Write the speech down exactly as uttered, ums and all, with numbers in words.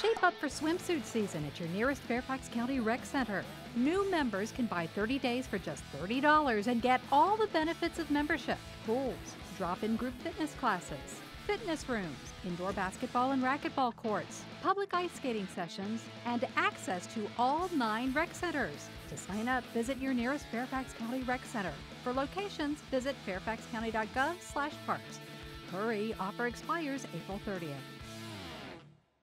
Shape up for swimsuit season at your nearest Fairfax County Rec Center. New members can buy thirty days for just thirty dollars and get all the benefits of membership: pools, drop-in group fitness classes, fitness rooms, indoor basketball and racquetball courts, public ice skating sessions, and access to all nine rec centers. To sign up, visit your nearest Fairfax County Rec Center. For locations, visit fairfax county dot gov slash parks. Hurry, offer expires April thirtieth.